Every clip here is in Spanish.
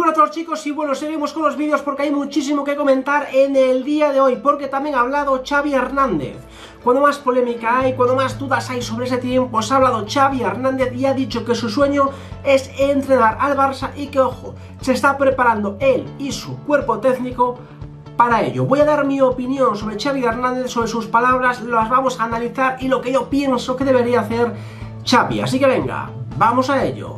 Hola a todos chicos y bueno, seguimos con los vídeos porque hay muchísimo que comentar en el día de hoy, porque también ha hablado Xavi Hernández. Cuando más polémica hay, cuando más dudas hay sobre ese tiempo, pues ha hablado Xavi Hernández y ha dicho que su sueño es entrenar al Barça y que, ojo, se está preparando él y su cuerpo técnico para ello. Voy a dar mi opinión sobre Xavi Hernández, sobre sus palabras, las vamos a analizar y lo que yo pienso que debería hacer Xavi. Así que venga, vamos a ello.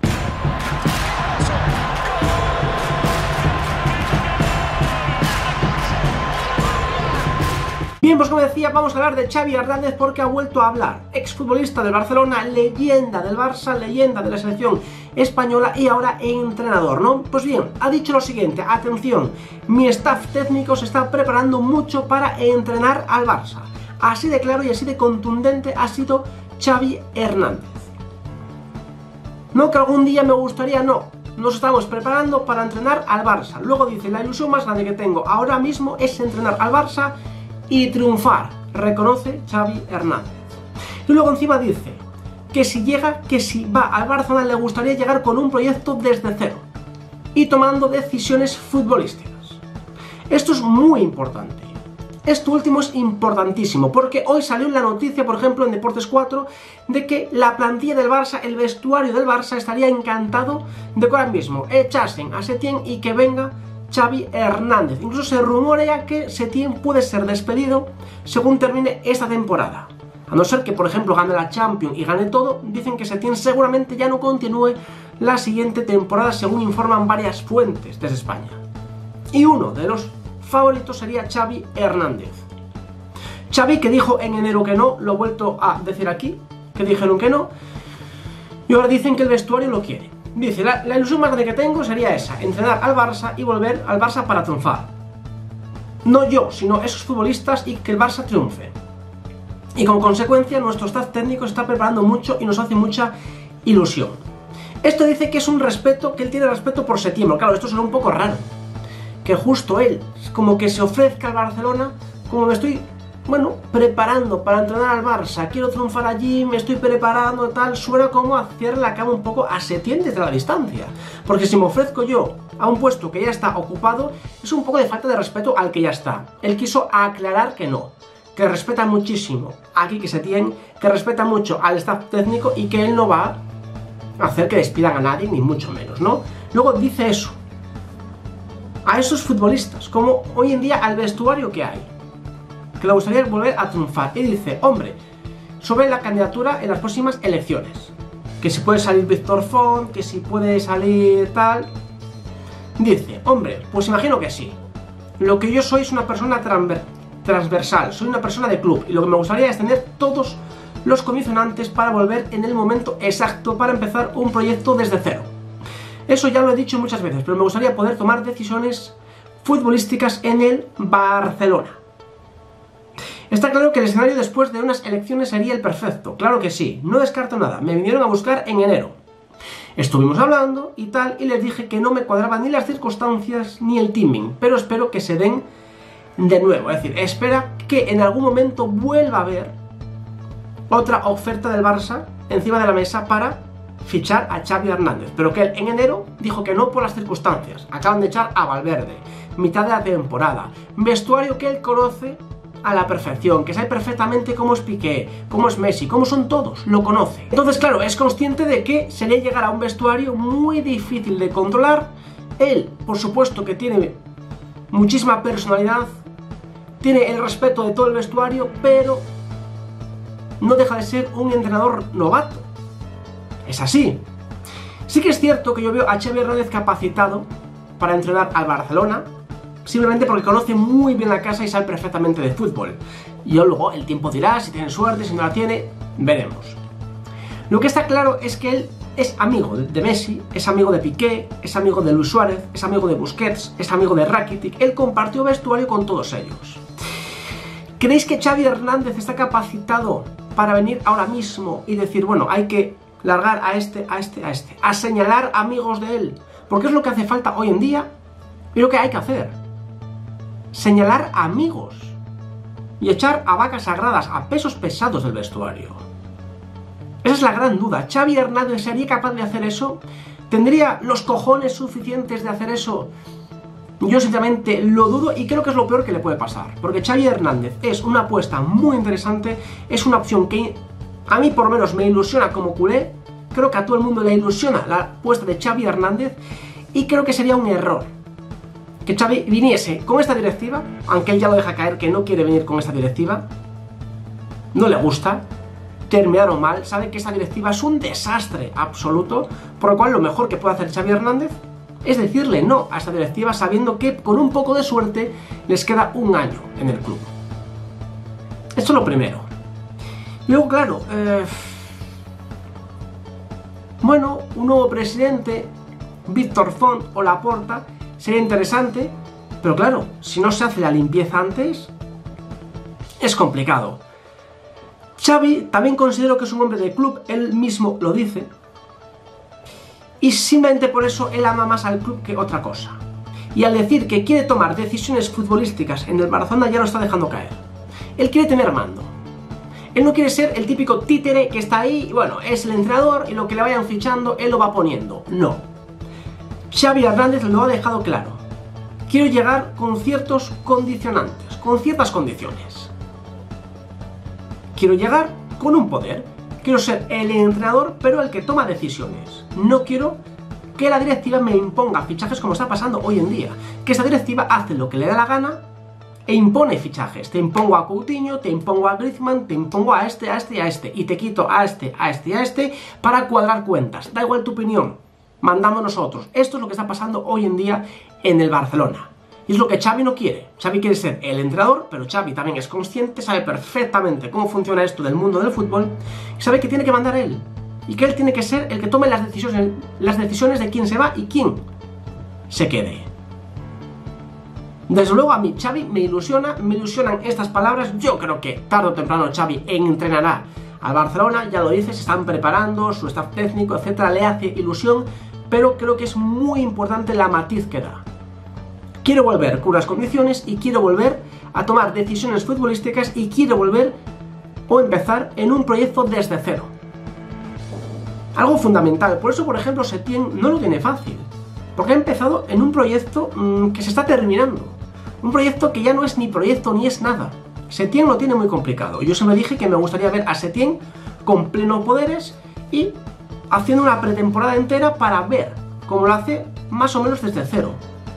Bien, pues como decía, vamos a hablar de Xavi Hernández porque ha vuelto a hablar. Exfutbolista del Barcelona, leyenda del Barça, leyenda de la selección española y ahora entrenador, ¿no? Pues bien, ha dicho lo siguiente, atención, mi staff técnico se está preparando mucho para entrenar al Barça. Así de claro y así de contundente ha sido Xavi Hernández. No que algún día me gustaría, no. Nos estamos preparando para entrenar al Barça. Luego dice, la ilusión más grande que tengo ahora mismo es entrenar al Barça y triunfar, reconoce Xavi Hernández. Y luego encima dice que si va al Barcelona le gustaría llegar con un proyecto desde cero y tomando decisiones futbolísticas. Esto es muy importante. Esto último es importantísimo porque hoy salió la noticia, por ejemplo, en Deportes 4, de que la plantilla del Barça, el vestuario del Barça estaría encantado de que ahora mismo echasen a Setién y que venga Xavi Hernández. Incluso se rumorea que Setién puede ser despedido según termine esta temporada. A no ser que, por ejemplo, gane la Champions y gane todo, dicen que Setién seguramente ya no continúe la siguiente temporada, según informan varias fuentes desde España. Y uno de los favoritos sería Xavi Hernández. Xavi, que dijo en enero que no, lo he vuelto a decir aquí, que dijeron que no, y ahora dicen que el vestuario lo quiere. Dice, la ilusión más grande que tengo sería esa, entrenar al Barça y volver al Barça para triunfar. No yo, sino esos futbolistas y que el Barça triunfe. Y como consecuencia nuestro staff técnico se está preparando mucho y nos hace mucha ilusión. Esto dice que es un respeto, que él tiene respeto por Setién. Claro, esto suena un poco raro. Que justo él, como que se ofrezca al Barcelona, como me estoy, bueno, preparando para entrenar al Barça, quiero triunfar allí, me estoy preparando, tal, suena como hacer la cama un poco a Setién desde la distancia. Porque si me ofrezco yo a un puesto que ya está ocupado, es un poco de falta de respeto al que ya está. Él quiso aclarar que no, que respeta muchísimo a Quique Setién, que respeta mucho al staff técnico y que él no va a hacer que despidan a nadie, ni mucho menos, ¿no? Luego dice eso a esos futbolistas, como hoy en día al vestuario que hay, que le gustaría volver a triunfar. Y dice, hombre, sobre la candidatura en las próximas elecciones, que si puede salir Víctor Font, que si puede salir tal. Dice, hombre, pues imagino que sí. Lo que yo soy es una persona transversal, soy una persona de club, y lo que me gustaría es tener todos los condicionantes para volver en el momento exacto para empezar un proyecto desde cero. Eso ya lo he dicho muchas veces, pero me gustaría poder tomar decisiones futbolísticas en el Barcelona. Está claro que el escenario después de unas elecciones sería el perfecto, claro que sí, no descarto nada, me vinieron a buscar en enero. Estuvimos hablando y tal, y les dije que no me cuadraban ni las circunstancias ni el timing, pero espero que se den de nuevo, es decir, espera que en algún momento vuelva a haber otra oferta del Barça encima de la mesa para fichar a Xavi Hernández, pero que él en enero dijo que no por las circunstancias. Acaban de echar a Valverde, mitad de la temporada, vestuario que él conoce a la perfección, que sabe perfectamente cómo es Piqué, cómo es Messi, cómo son todos, lo conoce. Entonces claro, es consciente de que sería llegar a un vestuario muy difícil de controlar. Él, por supuesto que tiene muchísima personalidad, tiene el respeto de todo el vestuario, pero no deja de ser un entrenador novato. Es así. Sí que es cierto que yo veo a Xavi Hernández capacitado para entrenar al Barcelona, simplemente porque conoce muy bien la casa y sabe perfectamente de fútbol. Y luego el tiempo dirá si tiene suerte, si no la tiene, veremos. Lo que está claro es que él es amigo de Messi, es amigo de Piqué, es amigo de Luis Suárez, es amigo de Busquets, es amigo de Rakitic. Él compartió vestuario con todos ellos. ¿Creéis que Xavi Hernández está capacitado para venir ahora mismo y decir, bueno, hay que largar a este, a señalar amigos de él? Porque es lo que hace falta hoy en día y lo que hay que hacer. Señalar amigos y echar a vacas sagradas, a pesos pesados del vestuario. Esa es la gran duda. ¿Xavi Hernández sería capaz de hacer eso? ¿Tendría los cojones suficientes de hacer eso? Yo sinceramente lo dudo y creo que es lo peor que le puede pasar, porque Xavi Hernández es una apuesta muy interesante, es una opción que a mí por lo menos me ilusiona como culé, creo que a todo el mundo le ilusiona la apuesta de Xavi Hernández y creo que sería un error que Xavi viniese con esta directiva, aunque él ya lo deja caer que no quiere venir con esta directiva, no le gusta, terminaron mal, sabe que esta directiva es un desastre absoluto, por lo cual lo mejor que puede hacer Xavi Hernández es decirle no a esta directiva sabiendo que con un poco de suerte les queda un año en el club. Esto es lo primero. Luego, claro, bueno, un nuevo presidente, Víctor Font o Laporta, sería interesante, pero claro, si no se hace la limpieza antes, es complicado. Xavi también considero que es un hombre de club, él mismo lo dice, y simplemente por eso él ama más al club que otra cosa. Y al decir que quiere tomar decisiones futbolísticas en el Barcelona ya lo está dejando caer. Él quiere tener mando. Él no quiere ser el típico títere que está ahí, y bueno, es el entrenador y lo que le vayan fichando él lo va poniendo. No. Xavi Hernández lo ha dejado claro. Quiero llegar con ciertos condicionantes, con ciertas condiciones. Quiero llegar con un poder. Quiero ser el entrenador, pero el que toma decisiones. No quiero que la directiva me imponga fichajes como está pasando hoy en día. Que esta directiva hace lo que le da la gana e impone fichajes. Te impongo a Coutinho, te impongo a Griezmann, te impongo a este, a este y a este. Y te quito a este, a este y a este para cuadrar cuentas. Da igual tu opinión. Mandamos nosotros. Esto es lo que está pasando hoy en día en el Barcelona. Y es lo que Xavi no quiere. Xavi quiere ser el entrenador, pero Xavi también es consciente, sabe perfectamente cómo funciona esto del mundo del fútbol, y sabe que tiene que mandar él. Y que él tiene que ser el que tome las decisiones de quién se va y quién se quede. Desde luego a mí Xavi me ilusionan estas palabras. Yo creo que tarde o temprano Xavi entrenará al Barcelona, ya lo dice, se están preparando, su staff técnico, etcétera, le hace ilusión, pero creo que es muy importante la matiz que da. Quiero volver con unas condiciones y quiero volver a tomar decisiones futbolísticas y quiero volver o empezar en un proyecto desde cero. Algo fundamental. Por eso, por ejemplo, Setién no lo tiene fácil. Porque ha empezado en un proyecto que se está terminando. Un proyecto que ya no es ni proyecto ni es nada. Setién lo tiene muy complicado. Yo siempre dije que me gustaría ver a Setién con plenos poderes y haciendo una pretemporada entera para ver cómo lo hace más o menos desde cero.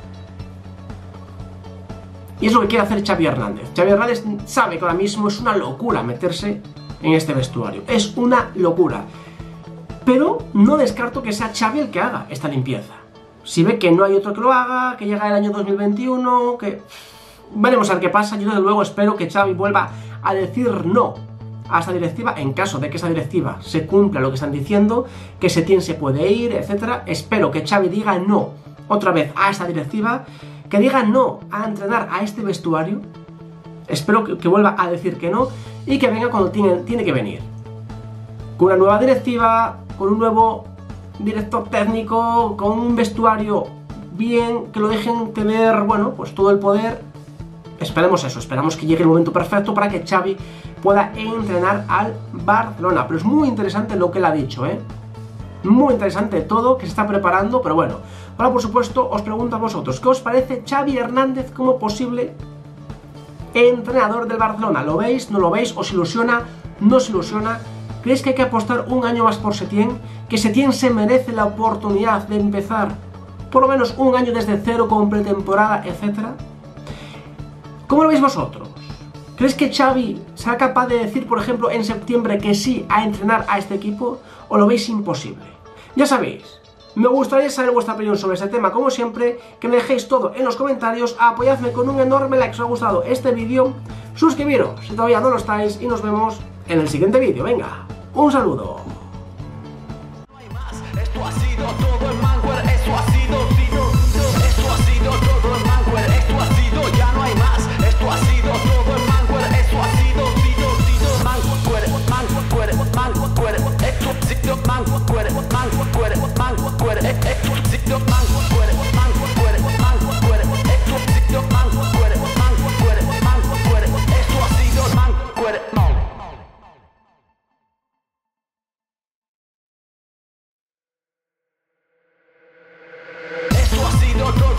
Y es lo que quiere hacer Xavi Hernández. Xavi Hernández sabe que ahora mismo es una locura meterse en este vestuario. Es una locura. Pero no descarto que sea Xavi el que haga esta limpieza. Si ve que no hay otro que lo haga, que llega el año 2021, que... veremos a ver qué pasa. Yo desde luego espero que Xavi vuelva a decir no a esta directiva, en caso de que esa directiva se cumpla lo que están diciendo, que Setién se puede ir, etc. Espero que Xavi diga no otra vez a esta directiva, que diga no a entrenar a este vestuario. Espero que vuelva a decir que no y que venga cuando tiene que venir. Con una nueva directiva, con un nuevo director técnico, con un vestuario bien, que lo dejen tener, bueno, pues todo el poder. Esperemos eso, esperamos que llegue el momento perfecto para que Xavi pueda entrenar al Barcelona. Pero es muy interesante lo que él ha dicho, muy interesante todo, que se está preparando, pero bueno. Ahora, por supuesto, os pregunto a vosotros, ¿qué os parece Xavi Hernández como posible entrenador del Barcelona? ¿Lo veis? ¿No lo veis? ¿Os ilusiona? ¿No os ilusiona? ¿Creéis que hay que apostar un año más por Setién? ¿Que Setién se merece la oportunidad de empezar por lo menos un año desde cero con pretemporada, etcétera? ¿Cómo lo veis vosotros? ¿Creéis que Xavi será capaz de decir, por ejemplo, en septiembre que sí a entrenar a este equipo? ¿O lo veis imposible? Ya sabéis, me gustaría saber vuestra opinión sobre este tema, como siempre, que me dejéis todo en los comentarios, apoyadme con un enorme like si os ha gustado este vídeo, suscribiros si todavía no lo estáis y nos vemos en el siguiente vídeo. Venga, un saludo. Esto ha sido todo en Manware, esto ha sido todo en Manware, esto ha sido, ya no hay más, esto ha sido todo en Manware, esto ha sido Manware, esto ha sido Manware, esto ha sido Manware. Unidos nos